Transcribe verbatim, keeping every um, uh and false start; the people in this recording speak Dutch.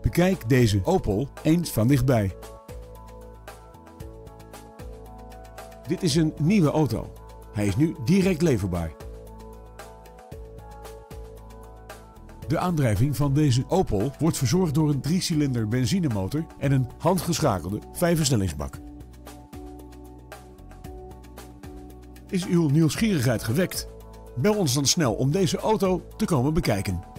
Bekijk deze Opel eens van dichtbij. Dit is een nieuwe auto. Hij is nu direct leverbaar. De aandrijving van deze Opel wordt verzorgd door een driecilinder benzinemotor en een handgeschakelde vijfversnellingsbak. Is uw nieuwsgierigheid gewekt? Bel ons dan snel om deze auto te komen bekijken.